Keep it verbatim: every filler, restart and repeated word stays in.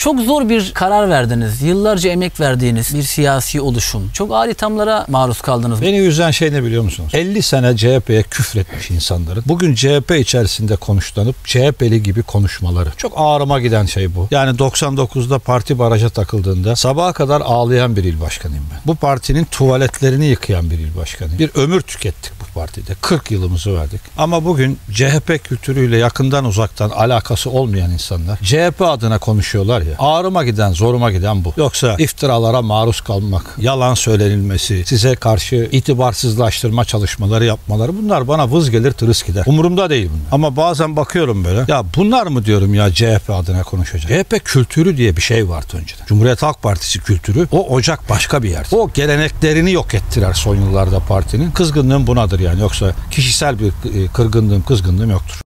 Çok zor bir karar verdiniz. Yıllarca emek verdiğiniz bir siyasi oluşum. Çok ağır ithamlara maruz kaldınız. Beni üzen şey ne biliyor musunuz? elli sene C H P'ye küfretmiş insanların bugün C H P içerisinde konuşlanıp C H P'li gibi konuşmaları. Çok ağrıma giden şey bu. Yani doksan dokuzda parti baraja takıldığında sabaha kadar ağlayan bir il başkanıyım ben. Bu partinin tuvaletlerini yıkayan bir il başkanıyım. Bir ömür tükettik bu partide. kırk yılımızı verdik. Ama bugün C H P kültürüyle yakından uzaktan alakası olmayan insanlar C H P adına konuşuyorlar ya. Ağrıma giden, zoruma giden bu. Yoksa iftiralara maruz kalmak, yalan söylenilmesi, size karşı itibarsızlaştırma çalışmaları yapmaları, bunlar bana vız gelir tırıs gider. Umurumda değil bunlar. Ama bazen bakıyorum böyle. Ya bunlar mı diyorum ya C H P adına konuşacak. C H P kültürü diye bir şey vardı önceden. Cumhuriyet Halk Partisi kültürü. O ocak başka bir yer. O geleneklerini yok ettiler son yıllarda partinin. Kızgınlığım bunadır yani. Yoksa kişisel bir kırgınlığım, kızgınlığım yoktur.